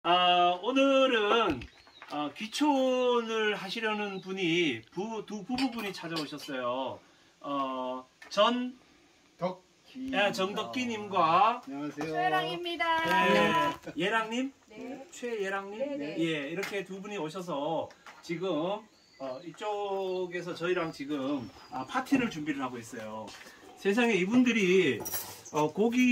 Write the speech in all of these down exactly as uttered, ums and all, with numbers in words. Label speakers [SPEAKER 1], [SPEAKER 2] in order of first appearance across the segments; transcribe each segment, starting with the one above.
[SPEAKER 1] 아, 오늘은 어, 귀촌을 하시려는 분이 부, 두 부부분이 찾아오셨어요. 어, 전
[SPEAKER 2] 덕기.
[SPEAKER 1] 예, 정덕기님과
[SPEAKER 2] 안녕하세요.
[SPEAKER 3] 최예랑입니다.
[SPEAKER 1] 예, 예랑님,
[SPEAKER 3] 네.
[SPEAKER 1] 최예랑님,
[SPEAKER 3] 네, 네.
[SPEAKER 1] 예, 이렇게 두 분이 오셔서 지금 어, 이쪽에서 저희랑 지금 아, 파티를 준비를 하고 있어요. 세상에 이분들이 어,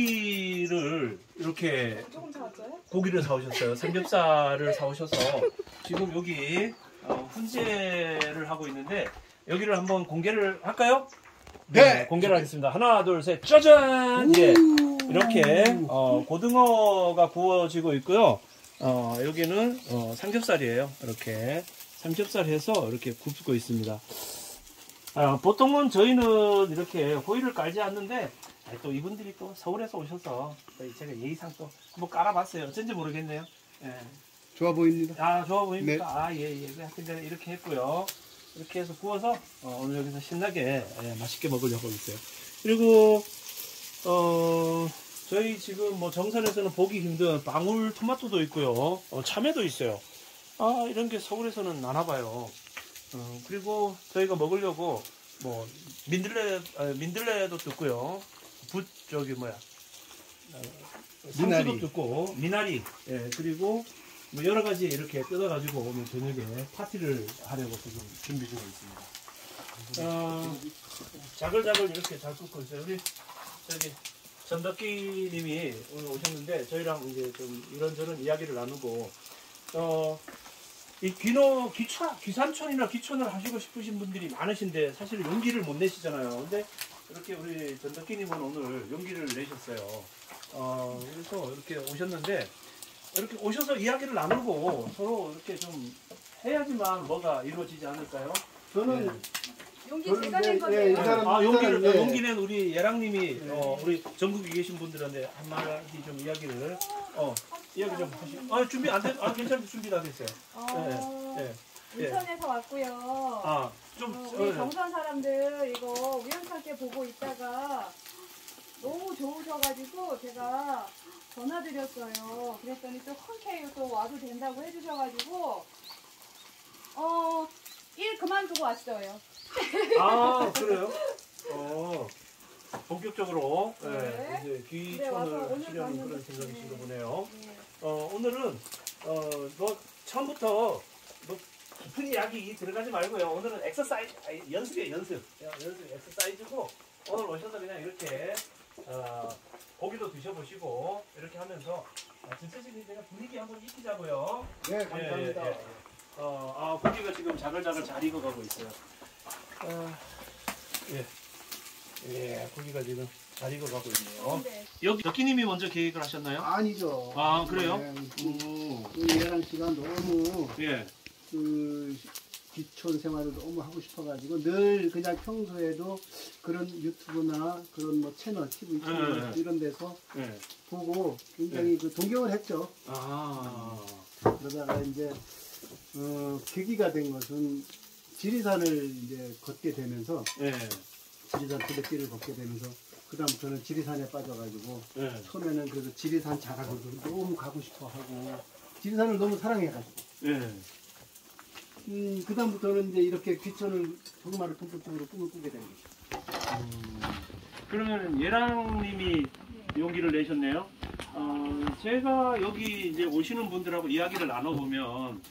[SPEAKER 1] 고기를 이렇게
[SPEAKER 3] 조금 사왔어요?
[SPEAKER 1] 고기를 사오셨어요. 삼겹살을 사오셔서 지금 여기 어, 훈제를 하고 있는데 여기를 한번 공개를 할까요?
[SPEAKER 2] 네.
[SPEAKER 1] 공개를 하겠습니다. 하나, 둘, 셋, 짜잔! 예, 이렇게 어, 고등어가 구워지고 있고요. 어, 여기는 어, 삼겹살이에요. 이렇게 삼겹살 해서 이렇게 굽고 있습니다. 아, 보통은 저희는 이렇게 호일을 깔지 않는데 아, 또 이분들이 또 서울에서 오셔서 또 제가 예의상 또 한번 깔아봤어요. 어쩐지 모르겠네요. 예.
[SPEAKER 2] 좋아 보입니다.
[SPEAKER 1] 아, 좋아 보입니까?
[SPEAKER 2] 네.
[SPEAKER 1] 아, 예, 예. 하여튼 간에 이렇게 했고요. 이렇게 해서 구워서 어, 오늘 여기서 신나게 예, 맛있게 먹으려고 있어요. 그리고 어, 저희 지금 뭐 정선에서는 보기 힘든 방울 토마토도 있고요. 어, 참외도 있어요. 아, 이런 게 서울에서는 나나 봐요. 어, 그리고 저희가 먹으려고 뭐 민들레 아, 민들레도 뜯고요. 붓 저기 뭐야 어,
[SPEAKER 2] 미나리.
[SPEAKER 1] 상추도 뜯고 미나리 예 그리고 뭐 여러 가지 이렇게 뜯어가지고 오늘 저녁에 파티를 하려고 지금 준비 중에 있습니다. 어, 자글자글 이렇게 잘 굽고 있어요. 우리 저기 전덕기님이 오늘 오셨는데 저희랑 이제 좀 이런저런 이야기를 나누고 어. 이 귀노, 귀차, 귀산촌이나 귀촌을 하시고 싶으신 분들이 많으신데 사실 용기를 못 내시잖아요. 근데 이렇게 우리 전덕기님은 오늘 용기를 내셨어요. 어, 그래서 이렇게 오셨는데 이렇게 오셔서 이야기를 나누고 서로 이렇게 좀 해야지만 뭐가 이루어지지 않을까요?
[SPEAKER 2] 저는
[SPEAKER 1] 네.
[SPEAKER 3] 용기
[SPEAKER 2] 저는
[SPEAKER 3] 제가
[SPEAKER 2] 이제,
[SPEAKER 3] 낸
[SPEAKER 2] 예, 이
[SPEAKER 3] 건데요.
[SPEAKER 2] 사람-
[SPEAKER 1] 아, 용기를,
[SPEAKER 2] 네.
[SPEAKER 1] 용기 낸 우리 예랑님이 어, 우리 전국에 계신 분들한테 한마디 좀 이야기를 어, 이야기 좀 하시고. 아, 준비 안 돼? 아, 괜찮아요. 준비 다 됐어요.
[SPEAKER 3] 어,
[SPEAKER 1] 예, 예.
[SPEAKER 3] 인천에서 왔고요.
[SPEAKER 1] 아, 좀,
[SPEAKER 3] 어, 우리
[SPEAKER 1] 어,
[SPEAKER 3] 정선 사람들 이거 우연찮게 보고 있다가 너무 좋으셔가지고 제가 전화드렸어요. 그랬더니 또 흔쾌히 또 와도 된다고 해주셔가지고 어, 일 그만두고 왔어요.
[SPEAKER 1] 아, 그래요? 어, 본격적으로
[SPEAKER 3] 네.
[SPEAKER 1] 예, 이제
[SPEAKER 3] 네, 와서
[SPEAKER 1] 귀촌을
[SPEAKER 3] 오늘
[SPEAKER 1] 하시려는
[SPEAKER 3] 갔는데,
[SPEAKER 1] 그런 생각이신가
[SPEAKER 3] 네.
[SPEAKER 1] 보네요.
[SPEAKER 3] 네.
[SPEAKER 1] 어, 오늘은 어, 뭐 처음부터 뭐 깊은 이야기 들어가지 말고요. 오늘은 엑서사이즈, 아니, 연습이에요, 연습. 연습, 엑서사이즈고 오늘 오셔서 그냥 이렇게 어, 고기도 드셔보시고 이렇게 하면서 아, 전체적인 제가 분위기 한번 익히자고요.
[SPEAKER 2] 네, 감사합니다.
[SPEAKER 1] 예, 예, 예. 어, 아, 고기가 지금 자글자글 잘 익어가고 있어요. 어, 예. 예, 고기가 지금 잘 익어가고 있네요.
[SPEAKER 3] 네.
[SPEAKER 1] 여기 덕기님이 먼저 계획을 하셨나요?
[SPEAKER 2] 아니죠.
[SPEAKER 1] 아, 그래요?
[SPEAKER 2] 네,
[SPEAKER 1] 음,
[SPEAKER 2] 그 예랑 씨가 너무
[SPEAKER 1] 예.
[SPEAKER 2] 그 귀촌 생활을 너무 하고 싶어가지고 늘 그냥 평소에도 그런 유튜브나 그런 뭐 채널, 티비 채널
[SPEAKER 1] 네, 네.
[SPEAKER 2] 이런 데서
[SPEAKER 1] 예.
[SPEAKER 2] 보고 굉장히 그 동경을 했죠.
[SPEAKER 1] 아,
[SPEAKER 2] 그러다가 이제 어, 계기가 된 것은 지리산을 이제 걷게 되면서
[SPEAKER 1] 예.
[SPEAKER 2] 지리산 도백길을 걷게 되면서 그 다음부터는 지리산에 빠져가지고
[SPEAKER 1] 예.
[SPEAKER 2] 처음에는 그래도 지리산 자락으로 너무 가고 싶어 하고 지리산을 너무 사랑해가지고
[SPEAKER 1] 예.
[SPEAKER 2] 음, 그 다음부터는 이제 이렇게 귀천을 정말로 본격적으로 꿈을 꾸게 된 거죠.
[SPEAKER 1] 음, 그러면 예랑님이 용기를 내셨네요. 어, 제가 여기 이제 오시는 분들하고 이야기를 나눠보면,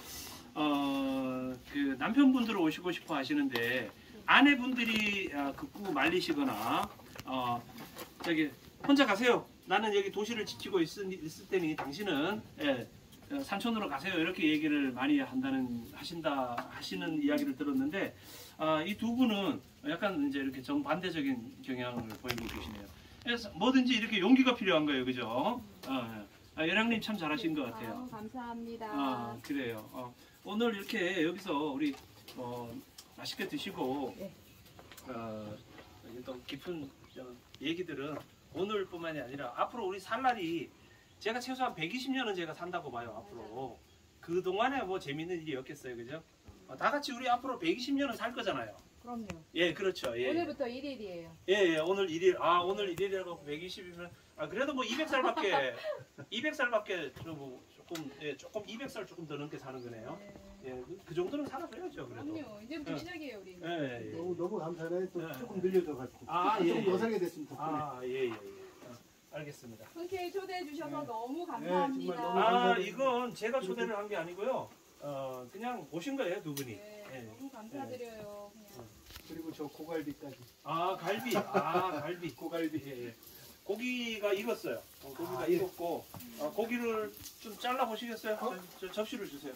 [SPEAKER 1] 어, 그 남편분들 오시고 싶어 하시는데, 아내분들이 아, 극구 말리시거나, 어, 저기, 혼자 가세요. 나는 여기 도시를 지키고 있, 있을 테니 당신은, 예, 어, 산촌으로 가세요. 이렇게 얘기를 많이 한다는, 하신다, 하시는 이야기를 들었는데, 아, 이 두 분은 약간 이제 이렇게 정반대적인 경향을 보이고 계시네요. 그래서 뭐든지 이렇게 용기가 필요한 거예요. 그죠? 어, 아, 예랑님 참 잘하신 것 같아요.
[SPEAKER 3] 아우, 감사합니다.
[SPEAKER 1] 아, 그래요. 어, 오늘 이렇게 여기서 우리 어, 맛있게 드시고
[SPEAKER 3] 네.
[SPEAKER 1] 어, 또 깊은 저, 얘기들은 오늘뿐만이 아니라 앞으로 우리 살 날이 제가 최소한 백이십 년은 제가 산다고 봐요. 앞으로 그 동안에 뭐 재밌는 일이 없겠어요, 그죠? 어, 다 같이 우리 앞으로 백이십 년은 살 거잖아요.
[SPEAKER 3] 그럼요.
[SPEAKER 1] 예, 그렇죠. 예.
[SPEAKER 3] 오늘부터 일 일이에요.
[SPEAKER 1] 예, 예, 오늘 일 일. 아, 오늘 일 일이라고 백이십이면 아, 그래도 뭐 이백 살밖에 이백 살밖에 좀 뭐 조금 예, 조금 이백 살 조금 더 넘게 사는 거네요.
[SPEAKER 3] 네.
[SPEAKER 1] 예, 그, 그 정도는 살아줘야죠, 그래도.
[SPEAKER 3] 그럼요. 이제부터
[SPEAKER 1] 예.
[SPEAKER 3] 시작이에요, 우리.
[SPEAKER 1] 예, 예, 예.
[SPEAKER 2] 너무 너무 감사해. 또
[SPEAKER 1] 네.
[SPEAKER 2] 조금 늘려줘가지고.
[SPEAKER 1] 아, 예,
[SPEAKER 2] 조금
[SPEAKER 1] 예.
[SPEAKER 2] 더 살게 됐으면 덕분에.
[SPEAKER 1] 아, 예, 예, 예. 어, 알겠습니다.
[SPEAKER 3] 흔쾌히 초대해 주셔서
[SPEAKER 2] 네.
[SPEAKER 3] 너무
[SPEAKER 2] 정말
[SPEAKER 3] 감사합니다.
[SPEAKER 2] 너무
[SPEAKER 1] 아,
[SPEAKER 2] 감사드립니다.
[SPEAKER 1] 이건 제가 초대를 한 게 아니고요. 어, 그냥 오신 거예요, 두 분이.
[SPEAKER 3] 네,
[SPEAKER 1] 예.
[SPEAKER 3] 너무 감사드려요. 그냥.
[SPEAKER 2] 그리고 저 고갈비까지.
[SPEAKER 1] 아, 갈비. 아, 갈비. 고갈비. 예, 예. 고기가 익었어요. 어, 고기가
[SPEAKER 2] 아, 예.
[SPEAKER 1] 익었고 어, 고기를 좀 잘라 보시겠어요? 저, 저 접시를 주세요.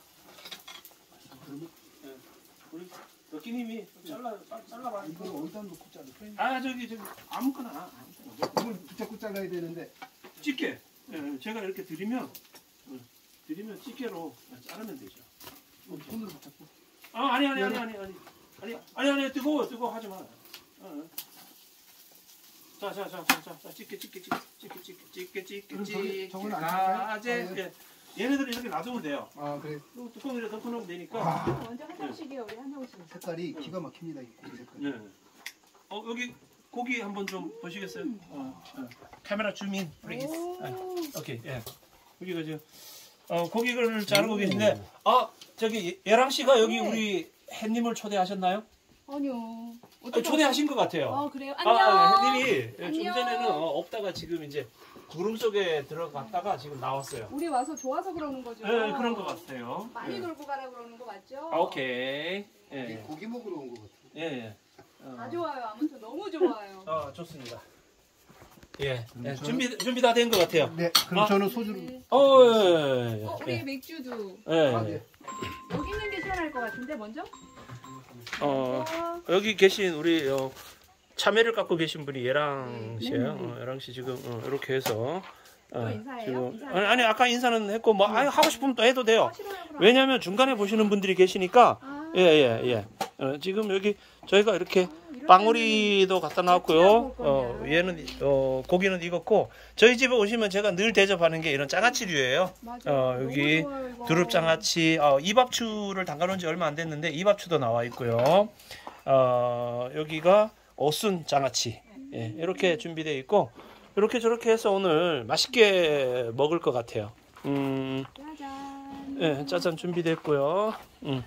[SPEAKER 2] 그러면
[SPEAKER 1] 예. 우리 덕기님이 좀 잘라 잘- 잘라봐.
[SPEAKER 2] 이걸 어디다 놓고 자를까요?
[SPEAKER 1] 아, 저기 저기 아무거나 아무거나.
[SPEAKER 2] 이걸 붙잡고 잘라야 되는데.
[SPEAKER 1] 집게. 예, 제가 이렇게 드리면 어, 드리면 집게로 자르면 되죠.
[SPEAKER 2] 어, 손으로 붙잡고.
[SPEAKER 1] 아, 아니 아니 아니 아니 아니 아니 아니 아니 뜨거워 뜨거워 하지 마. 어, 어. 자, 자, 자, 자, 자, 자, 집게, 집게, 집게, 집게, 집게, 집게, 집게,
[SPEAKER 2] 그럼 저기-
[SPEAKER 1] 집게.
[SPEAKER 2] 저거는 안
[SPEAKER 1] 아,
[SPEAKER 2] 찰까요?
[SPEAKER 1] 제,
[SPEAKER 2] 아, 예.
[SPEAKER 1] 예. 얘네들 이렇게 놔두면 돼요.
[SPEAKER 2] 아 그래.
[SPEAKER 1] 또 뚜껑을 덮어놓으면 되니까.
[SPEAKER 2] 아,
[SPEAKER 3] 먼저 한 장씩이요, 우리 한 장씩.
[SPEAKER 2] 색깔이 기가 막힙니다. 이 고기 색깔.
[SPEAKER 1] 네. 어, 여기 고기 한번 좀 보시겠어요? 어, 어. 카메라 줌인, please.
[SPEAKER 3] 오.
[SPEAKER 1] 아, 오케이, 예. 여기가 지금 어, 고기를 자르고 계신데, 아, 저기 예랑 씨가 여기
[SPEAKER 3] 네.
[SPEAKER 1] 우리 햇님을 초대하셨나요?
[SPEAKER 3] 아니요.
[SPEAKER 1] 어, 초대하신 것 같아요.
[SPEAKER 3] 어, 그래요?
[SPEAKER 1] 아,
[SPEAKER 3] 안녕.
[SPEAKER 1] 아, 햇님이 좀
[SPEAKER 3] 안녕.
[SPEAKER 1] 전에는 어, 없다가 지금 이제 구름 속에 들어갔다가 지금 나왔어요.
[SPEAKER 3] 우리 와서 좋아서 그러는 거죠?
[SPEAKER 1] 네, 그런 것 같아요.
[SPEAKER 3] 많이
[SPEAKER 1] 예.
[SPEAKER 3] 놀고 가라 그러는 거 맞죠?
[SPEAKER 1] 아, 오케이.
[SPEAKER 2] 이
[SPEAKER 1] 예,
[SPEAKER 2] 고기 먹으러 온 것 같아.
[SPEAKER 1] 예, 예. 어,
[SPEAKER 3] 다 좋아요. 아무튼 너무 좋아요.
[SPEAKER 1] 어, 좋습니다. 예, 예,
[SPEAKER 2] 저는-
[SPEAKER 1] 준비 준비 다 된 것 같아요.
[SPEAKER 2] 네. 그럼
[SPEAKER 1] 아.
[SPEAKER 2] 저는 소주를.
[SPEAKER 3] 네.
[SPEAKER 1] 어, 예, 예,
[SPEAKER 3] 어, 우리
[SPEAKER 1] 예,
[SPEAKER 3] 맥주도.
[SPEAKER 1] 예,
[SPEAKER 2] 아,
[SPEAKER 1] 예.
[SPEAKER 2] 네.
[SPEAKER 3] 여기 있는 게 시원할 것 같은데, 먼저?
[SPEAKER 1] 어,
[SPEAKER 3] 어,
[SPEAKER 1] 여기 계신 우리 어, 참외를 갖고 계신 분이 예랑
[SPEAKER 3] 네.
[SPEAKER 1] 씨예요. 어, 예랑 씨 지금 어, 이렇게 해서 어,
[SPEAKER 3] 또 인사해요?
[SPEAKER 1] 지금
[SPEAKER 3] 인사해요?
[SPEAKER 1] 아니, 아니 아까 인사는 했고 뭐 아니, 하고 싶으면 또 해도 돼요.
[SPEAKER 3] 아, 싫어요, 그럼.
[SPEAKER 1] 왜냐하면 중간에 보시는 분들이 계시니까
[SPEAKER 3] 아,
[SPEAKER 1] 예, 예, 예. 어, 지금 여기 저희가 이렇게
[SPEAKER 3] 이런
[SPEAKER 1] 빵우리도 갖다 놨고요.
[SPEAKER 3] 먹을
[SPEAKER 1] 어,
[SPEAKER 3] 거냐.
[SPEAKER 1] 얘는 어, 고기는 익었고 저희 집에 오시면 제가 늘 대접하는 게 이런 장아찌류예요.
[SPEAKER 3] 맞아.
[SPEAKER 1] 어,
[SPEAKER 3] 너무
[SPEAKER 1] 여기
[SPEAKER 3] 좋아요, 이거.
[SPEAKER 1] 두릅장아찌, 어, 이밥추를 담가놓은 지 얼마 안 됐는데 이밥추도 나와 있고요. 어, 여기가 어순 장아찌, 예, 이렇게 준비되어 있고 이렇게 저렇게 해서 오늘 맛있게 먹을 것 같아요. 음,
[SPEAKER 3] 짜잔.
[SPEAKER 1] 예, 짜잔 준비됐고요. 음.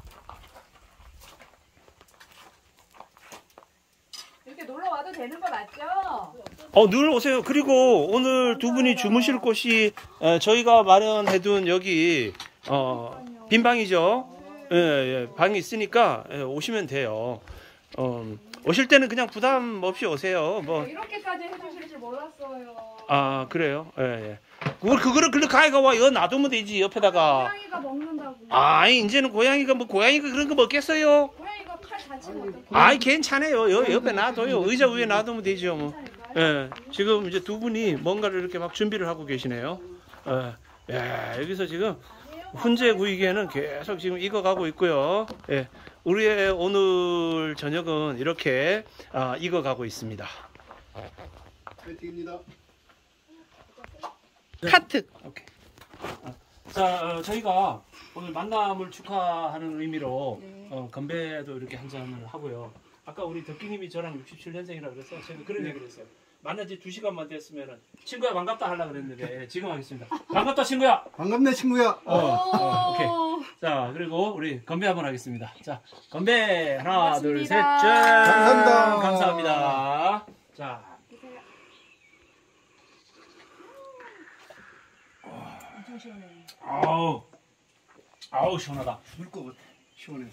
[SPEAKER 3] 이렇게 놀러 와도 되는 거 맞죠?
[SPEAKER 1] 어, 늘 오세요. 그리고 오늘 두 분이 주무실 곳이 에, 저희가 마련해둔 여기 어, 빈 방이죠. 예, 예, 방이 있으니까 예, 오시면 돼요. 어, 오실 때는 그냥 부담 없이 오세요. 뭐,
[SPEAKER 3] 이렇게까지 해주실 줄 몰랐어요.
[SPEAKER 1] 아, 그래요? 예, 예. 그걸, 그거를 글로 가해가 와. 이거 놔두면 되지, 옆에다가.
[SPEAKER 3] 고양이가 먹는다고.
[SPEAKER 1] 아이, 이제는 고양이가 뭐, 고양이가 그런 거 먹겠어요?
[SPEAKER 3] 고양이가 칼 다치면 어떡해?
[SPEAKER 1] 아이, 괜찮아요. 여, 옆에 놔둬요. 의자 위에 놔두면 되죠, 뭐.
[SPEAKER 3] 괜찮을까요?
[SPEAKER 1] 예, 지금 이제 두 분이 뭔가를 이렇게 막 준비를 하고 계시네요. 예, 예, 여기서 지금 훈제 구이기에는 계속 지금 익어가고 있고요. 예, 우리의 오늘 저녁은 이렇게 아, 익어가고 있습니다.
[SPEAKER 2] 파이팅입니다.
[SPEAKER 1] 카트. 오케이. 아, 자, 어, 저희가 오늘 만남을 축하하는 의미로
[SPEAKER 3] 네.
[SPEAKER 1] 어, 건배도 이렇게 한 잔을 하고요. 아까 우리 덕기님이 저랑 육십칠 년생이라 그래서 제가 그런 얘기를 했어요. 만난 지 두 시간만 됐으면은 친구야 반갑다 하려고 그랬는데 예, 지금 하겠습니다. 반갑다 친구야.
[SPEAKER 2] 반갑네 친구야.
[SPEAKER 1] 어, 어, 오케이. 자, 그리고 우리 건배 한번 하겠습니다. 자, 건배 하나, 둘, 셋, 짠.
[SPEAKER 2] 감사합니다.
[SPEAKER 1] 감사합니다. 자,
[SPEAKER 3] 드세요. 엄청 시원해요.
[SPEAKER 1] 아우, 아우 시원하다.
[SPEAKER 2] 물것 같아. 시원해서.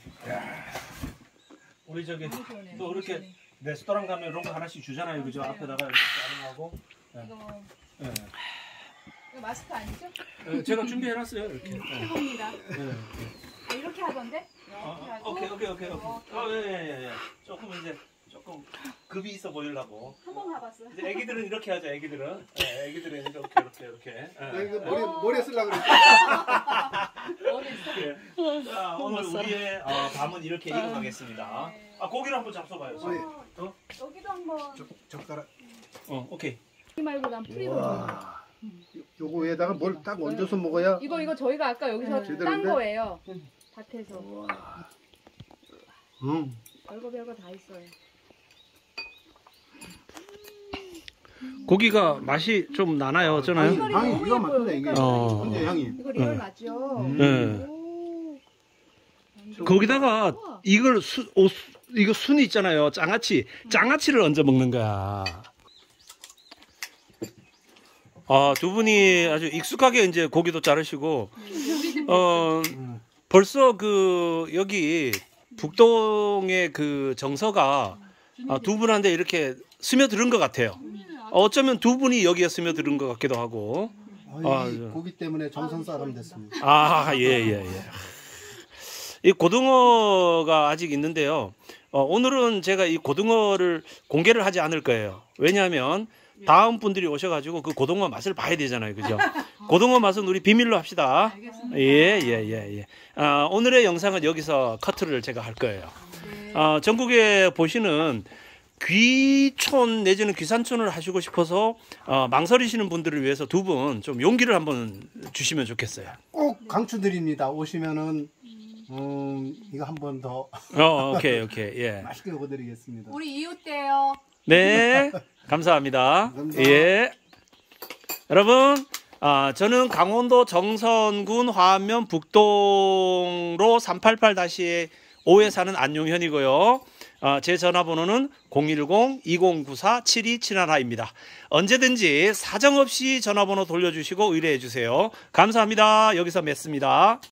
[SPEAKER 1] 우리 저기
[SPEAKER 3] 너무 시원해요.
[SPEAKER 1] 또
[SPEAKER 3] 너무
[SPEAKER 1] 이렇게
[SPEAKER 3] 시원해.
[SPEAKER 1] 레스토랑 가면 이런 거 하나씩 주잖아요, 그죠?
[SPEAKER 3] 맞아요.
[SPEAKER 1] 앞에다가 이렇게 짜증하고.
[SPEAKER 3] 이거,
[SPEAKER 1] 예.
[SPEAKER 3] 이거 마스크 아니죠?
[SPEAKER 1] 예, 제가 준비해놨어요, 이렇게. 예.
[SPEAKER 3] 최고입니다.
[SPEAKER 1] 예.
[SPEAKER 3] 아, 이렇게 하던데? 이렇게
[SPEAKER 1] 어,
[SPEAKER 3] 하고.
[SPEAKER 1] 오케이, 오케이, 오케이, 오케이.
[SPEAKER 3] 이렇게.
[SPEAKER 1] 어, 예, 예, 예. 조금 이제 조금 급이 있어 보이려고.
[SPEAKER 3] 한번 가봤어요.
[SPEAKER 1] 이제 애기들은 이렇게 하죠, 애기들은. 예, 애기들은 이렇게, 이렇게, 이렇게. 예.
[SPEAKER 2] 나 이거 머리 머리에 쓰려고 그랬어.
[SPEAKER 3] 어디 있어?
[SPEAKER 1] 예. 자, 오늘 우리의 어, 밤은 이렇게 익어가겠습니다. 아, 고기를 한번 잡숴봐요.
[SPEAKER 2] 어, 예.
[SPEAKER 1] 어?
[SPEAKER 3] 여기도 한번.
[SPEAKER 2] 젓가락.
[SPEAKER 1] 어, 오케이.
[SPEAKER 3] 이 말고 난 프리로 줘.
[SPEAKER 2] 와. 요- 요거에다가 뭘 딱 얹어서 먹어야.
[SPEAKER 3] 이거 이거 저희가 아까 여기서
[SPEAKER 2] 네.
[SPEAKER 3] 딴
[SPEAKER 2] 제대로인데?
[SPEAKER 3] 거예요. 밭에서.
[SPEAKER 2] 음.
[SPEAKER 3] 별거 별거 다 있어요.
[SPEAKER 1] 고기가 맛이 좀 나나요? 어쩌나요?
[SPEAKER 3] 이거
[SPEAKER 2] 향이
[SPEAKER 3] 너무
[SPEAKER 2] 기가
[SPEAKER 3] 예뻐요.
[SPEAKER 2] 막히네 이게.
[SPEAKER 1] 어.
[SPEAKER 2] 근데 향이.
[SPEAKER 3] 이거 리얼
[SPEAKER 1] 네.
[SPEAKER 3] 맞죠?
[SPEAKER 1] 네.
[SPEAKER 3] 오.
[SPEAKER 1] 거기다가
[SPEAKER 3] 우와.
[SPEAKER 1] 이걸 수, 오, 이거 순이 있잖아요. 장아찌. 장아찌를 얹어 먹는 거야. 아, 두 분이 아주 익숙하게 이제 고기도 자르시고, 어, 벌써 그, 여기 북동의 그 정서가 아, 두 분한테 이렇게 스며드는 것 같아요. 어쩌면 두 분이 여기에 스며드는 것 같기도 하고.
[SPEAKER 2] 아,
[SPEAKER 1] 아,
[SPEAKER 2] 이
[SPEAKER 1] 예.
[SPEAKER 2] 고기 때문에 정선 사람 됐습니다.
[SPEAKER 1] 아, 예, 예, 예. 이 고등어가 아직 있는데요. 어, 오늘은 제가 이 고등어를 공개를 하지 않을 거예요. 왜냐하면 다음 분들이 오셔가지고 그 고등어 맛을 봐야 되잖아요. 그죠? 고등어 맛은 우리 비밀로 합시다. 예, 예, 예, 예. 아, 오늘의 영상은 여기서 커트를 제가 할 거예요. 아, 전국에 보시는 귀촌 내지는 귀산촌을 하시고 싶어서 어, 망설이시는 분들을 위해서 두 분 좀 용기를 한번 주시면 좋겠어요.
[SPEAKER 2] 꼭 강추드립니다. 오시면은 음, 이거 한 번 더
[SPEAKER 1] 어, 오케이, 오케이, 예.
[SPEAKER 2] 맛있게 먹어드리겠습니다.
[SPEAKER 3] 우리 이웃대요.
[SPEAKER 1] 네, 감사합니다.
[SPEAKER 2] 감사합니다.
[SPEAKER 1] 예. 여러분, 아, 저는 강원도 정선군 화암면 북동로 삼팔팔 오에 사는 안용현이고요. 아, 제 전화번호는 공일공 이공구사 칠이칠일입니다. 언제든지 사정없이 전화번호 돌려주시고 의뢰해 주세요. 감사합니다. 여기서 맺습니다.